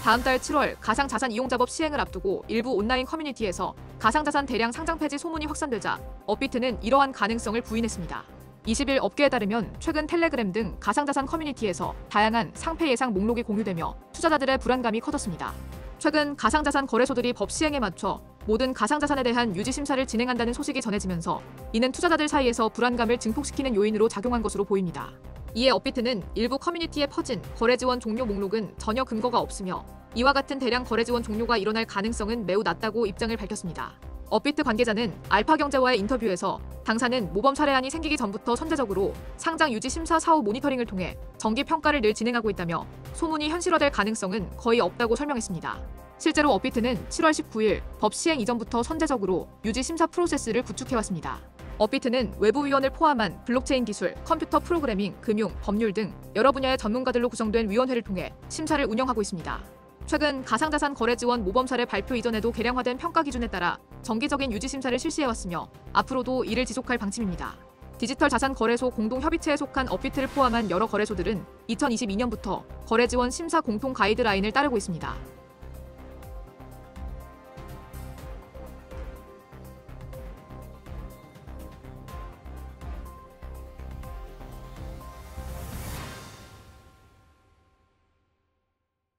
다음 달 7월 가상자산 이용자법 시행을 앞두고 일부 온라인 커뮤니티에서 가상자산 대량 상장 폐지 소문이 확산되자 업비트는 이러한 가능성을 부인했습니다. 20일 업계에 따르면 최근 텔레그램 등 가상자산 커뮤니티에서 다양한 상패 예상 목록이 공유되며 투자자들의 불안감이 커졌습니다. 최근 가상자산 거래소들이 법 시행에 맞춰 모든 가상자산에 대한 유지 심사를 진행한다는 소식이 전해지면서 이는 투자자들 사이에서 불안감을 증폭시키는 요인으로 작용한 것으로 보입니다. 이에 업비트는 일부 커뮤니티에 퍼진 거래 지원 종료 목록은 전혀 근거가 없으며 이와 같은 대량 거래 지원 종료가 일어날 가능성은 매우 낮다고 입장을 밝혔습니다. 업비트 관계자는 알파경제와의 인터뷰에서 당사는 모범 사례안이 생기기 전부터 선제적으로 상장 유지 심사 사후 모니터링을 통해 정기 평가를 늘 진행하고 있다며 소문이 현실화될 가능성은 거의 없다고 설명했습니다. 실제로 업비트는 7월 19일 법 시행 이전부터 선제적으로 유지 심사 프로세스를 구축해왔습니다. 업비트는 외부위원을 포함한 블록체인 기술, 컴퓨터 프로그래밍, 금융, 법률 등 여러 분야의 전문가들로 구성된 위원회를 통해 심사를 운영하고 있습니다. 최근 가상자산 거래 지원 모범 사례 발표 이전에도 개량화된 평가 기준에 따라 정기적인 유지 심사를 실시해왔으며 앞으로도 이를 지속할 방침입니다. 디지털 자산 거래소 공동협의체에 속한 업비트를 포함한 여러 거래소들은 2022년부터 거래 지원 심사 공통 가이드라인을 따르고 있습니다.